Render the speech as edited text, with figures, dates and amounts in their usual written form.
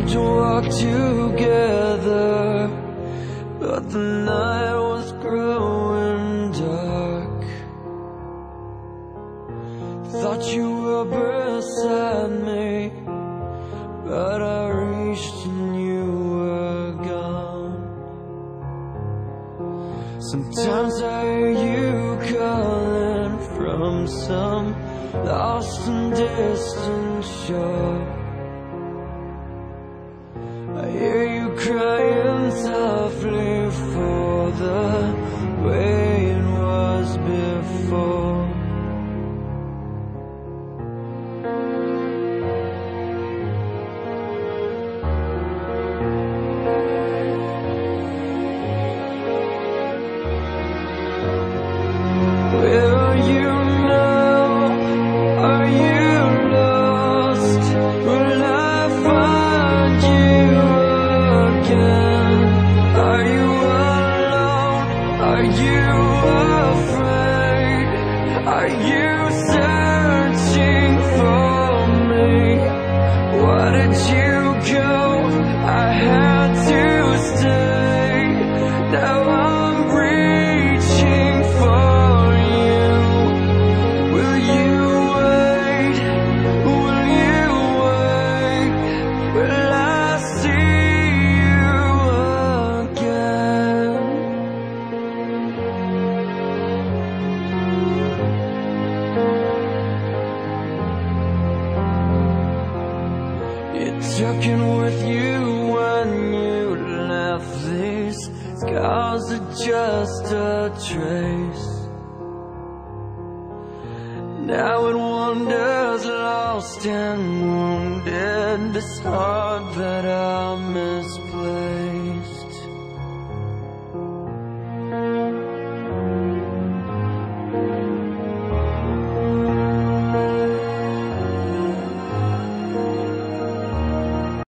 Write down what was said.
tried to walk together, but the night was growing dark. Thought you were beside me, but I reached and you were gone. Sometimes I hear you calling from some lost and distant shore. I hear you crying softly for the way it was before. Where are you now? Are you lost? Will I find you again? Are you alone? Are you afraid? Are you searching for me? Why did you go? I had to stay. Now I'm reaching for you. Will you wait? Will you wait? Will I see you again? You took it with you when you left. These scars are just a trace. Now it wanders lost and wounded, this heart that I misplaced.